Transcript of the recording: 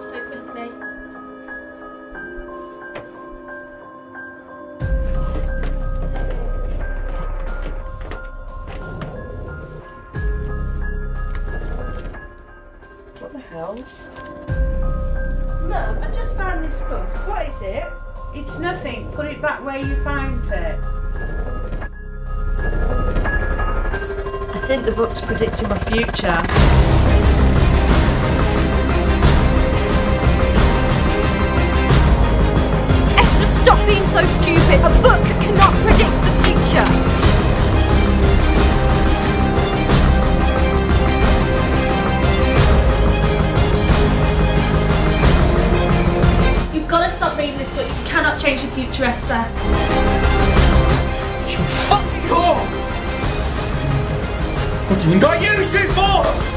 up so quickly. What the hell? Mum, I just found this book. What is it? It's nothing. Put it back where you found it. I think the book's predicting my future. Esther, stop being so stupid. A book cannot predict the future. You've got to stop reading this book. You cannot change the future, Esther. You fucking whore! What do you think I used it for?